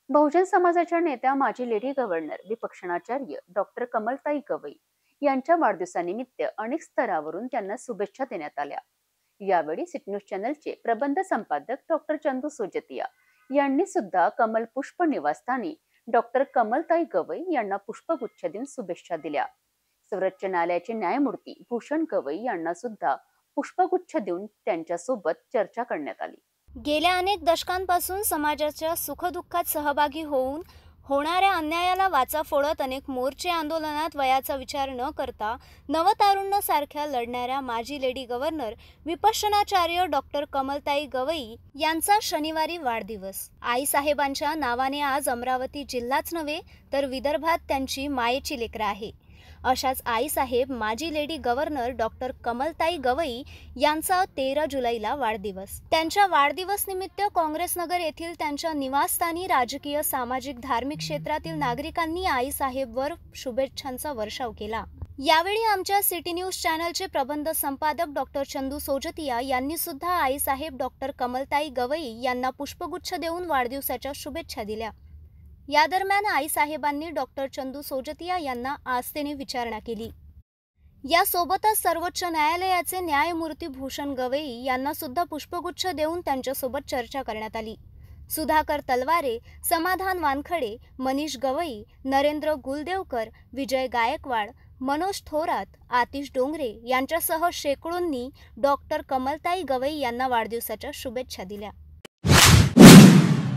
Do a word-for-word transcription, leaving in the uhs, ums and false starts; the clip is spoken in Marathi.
बहुजन समाजाच्या नेत्या माजी लेडी गव्हर्नर विपक्षणाचार्य डॉक्टर कमलताई गवई यांच्या वाढदिवसानिमित्त अनेक स्तरावरून त्यांना शुभेच्छा देण्यात आल्या. यावेळी सिटी न्यूज चॅनलचे प्रबंध संपादक डॉक्टर चंदू सोजतिया यांनी सुद्धा कमल पुष्प निवासस्थानी डॉक्टर कमलताई गवई यांना पुष्पगुच्छ देऊन शुभेच्छा दिल्या. सर्वोच्च न्यायालयाचे न्यायमूर्ती भूषण गवई यांना सुद्धा पुष्पगुच्छ देऊन त्यांच्यासोबत चर्चा करण्यात आली. गेल्या अनेक दशकांपासून समाजाच्या सुखदुःखात सहभागी होऊन होणाऱ्या अन्यायाला वाचा फोडत अनेक मोर्चे आंदोलनात वयाचा विचार न करता नवतारुण्य लढणाऱ्या माजी लेडी गव्हर्नर विपश्यनाचार्य डॉक्टर कमलताई गवई यांचा शनिवारी वाढदिवस. आईसाहेबांच्या नावाने आज अमरावती जिल्हाच नव्हे तर विदर्भात त्यांची मायेची लेकरं आहे. अशाच आईसाहेब माजी lady governor doctor Kamaltai Gavai यांचा तेरा जुलैला वाढदिवस. त्यांच्या वाढदिवस निमित्त काँग्रेसनगर येथील त्यांच्या निवासस्थानी राजकीय, सामाजिक, धार्मिक क्षेत्रातील नागरिकांनी आईसाहेबवर शुभेच्छांचा वर्षाव केला. यावेळी आमच्या सिटी न्यूज चॅनलचे प्रबंध संपादक डॉक्टर चंदू सोजतिया यांनी सुद्धा आईसाहेब डॉक्टर कमलताई गवई यांना पुष्पगुच्छ देऊन वाढदिवसाच्या शुभेच्छा दिल्या. या दरम्यान आईसाहेबांनी डॉक्टर चंदू सोजतिया यांना आस्थेने विचारणा केली. यासोबतच सर्वोच्च न्यायालयाचे न्यायमूर्ती भूषण गवई यांना सुद्धा पुष्पगुच्छ देऊन त्यांच्यासोबत चर्चा करण्यात आली. सुधाकर तलवारे, समाधान वानखडे, मनीष गवई, नरेंद्र गुलदेवकर, विजय गायकवाड, मनोज थोरात, आतिश डोंगरे यांच्यासह शेकडोंनी डॉक्टर कमलताई गवई यांना वाढदिवसाच्या शुभेच्छा दिल्या.